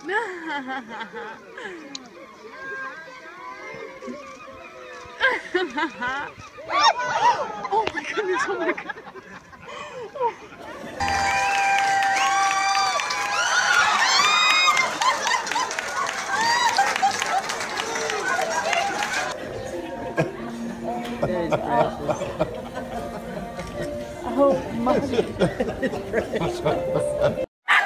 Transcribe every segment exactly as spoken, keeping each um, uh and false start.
Oh my goodness, oh my god. Oh. That is precious. Oh my goodness.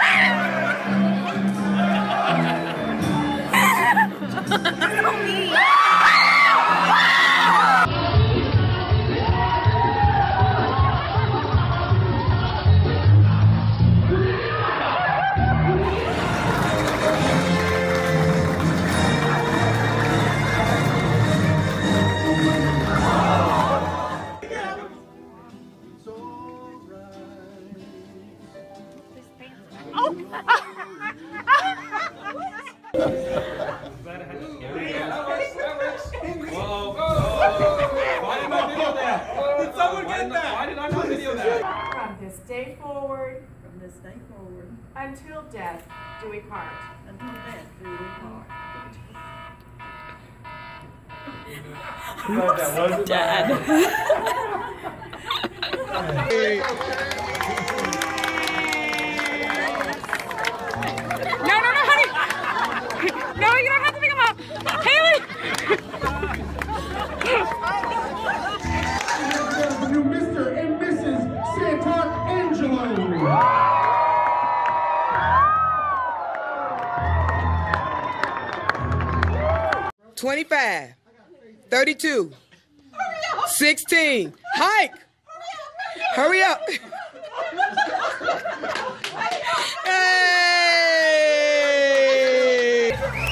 From this day forward, from this day forward, until death do we part. until death do we part. That wasn't Dad. No, no, no, honey. No, you don't have to pick him up. Haley. Mister and Missus Santangelo. twenty-five, thirty-two, sixteen, hike, hurry up. Hey!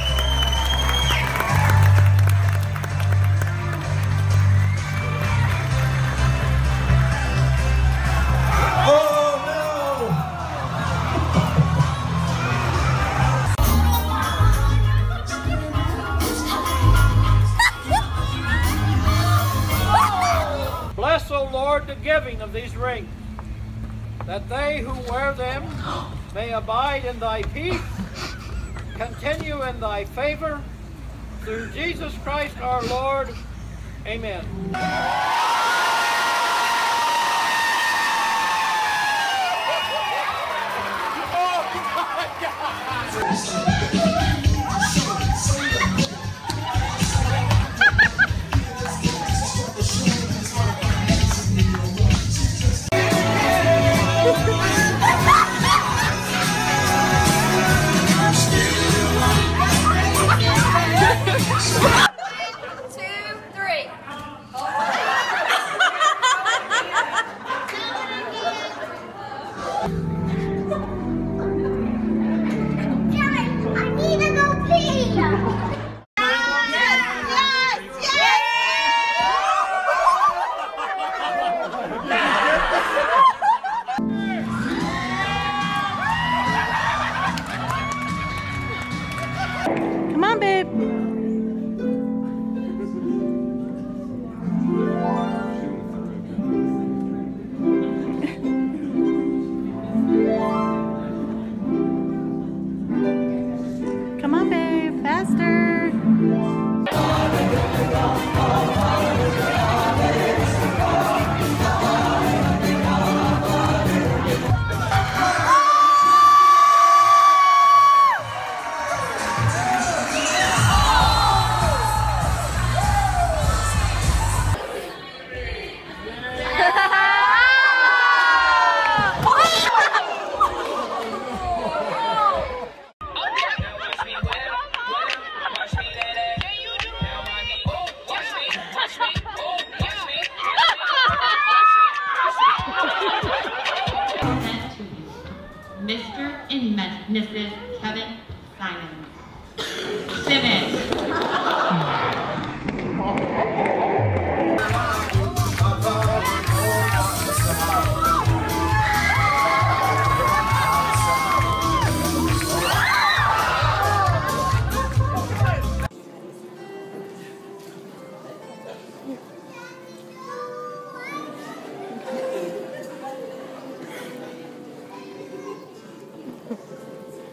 Bless, O Lord, the giving of these rings, that they who wear them may abide in thy peace, continue in thy favor, through Jesus Christ our Lord. Amen. Come on, babe. Come on, babe. Faster. Mister and Missus Kevin Simons. Simmons. Hmm.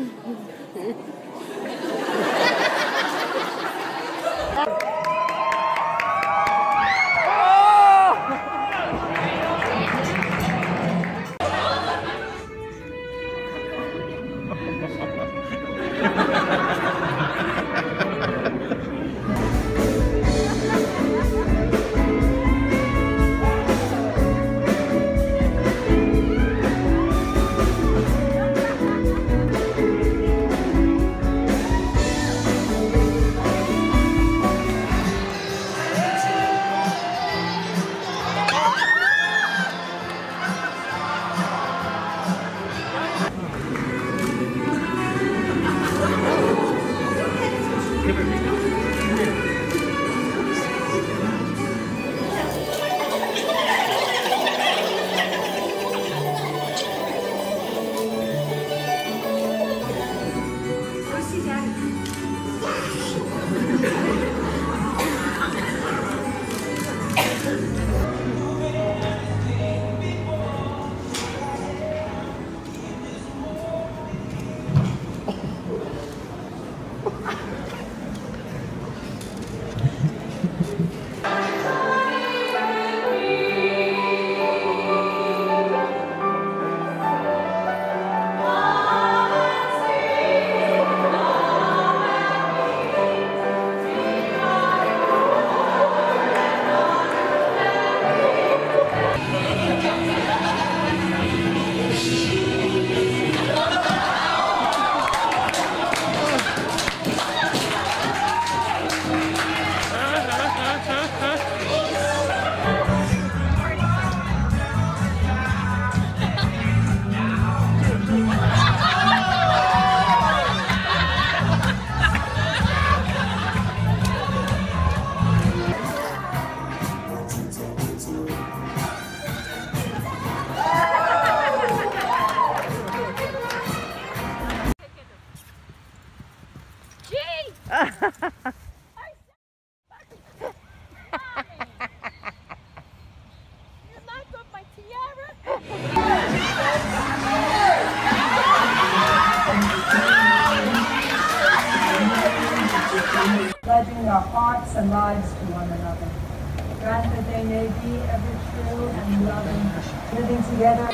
Pledging our hearts and lives to one another. Grant that they may be ever true and loving, living together.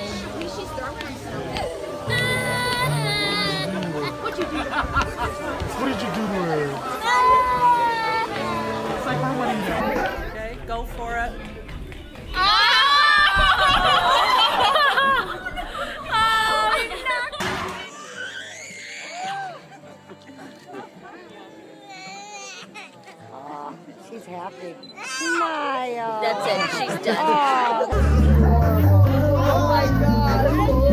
What did you do to her? Okay, go for it. She's happy. Smile. That's it. She's done. Oh, oh my God.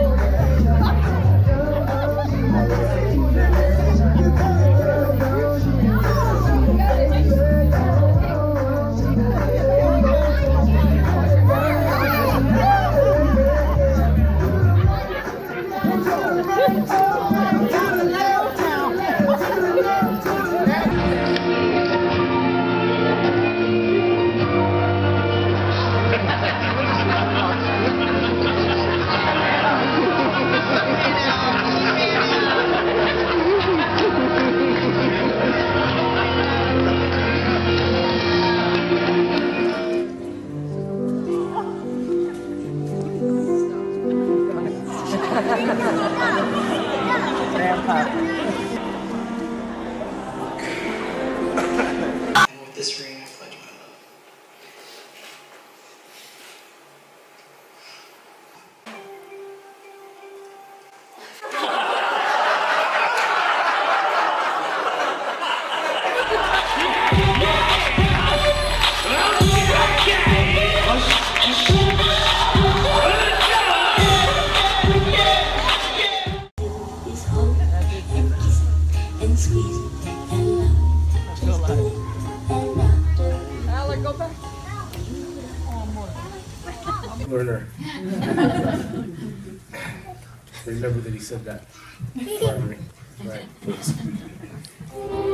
And with this ring, I pledge my love. Learner. Remember that he said that. Right, please.